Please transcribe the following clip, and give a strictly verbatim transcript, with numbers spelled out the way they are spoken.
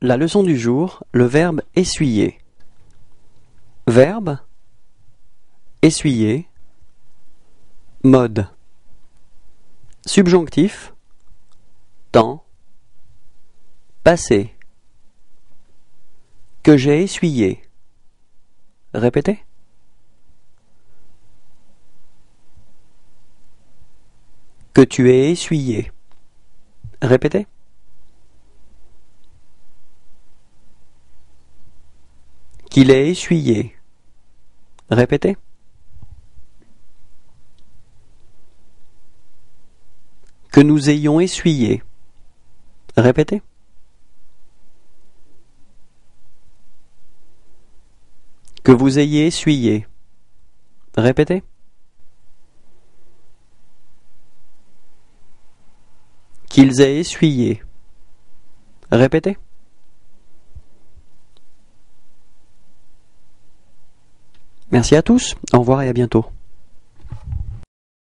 La leçon du jour, le verbe essuyer. Verbe, essuyer, mode. Subjonctif, temps, passé. Que j'ai essuyé. Répétez. Que tu aies essuyé. Répétez. Qu'il ait essuyé. Répétez. Que nous ayons essuyé. Répétez. Que vous ayez essuyé. Répétez. Qu'ils aient essuyé. Répétez. Merci à tous, au revoir et à bientôt.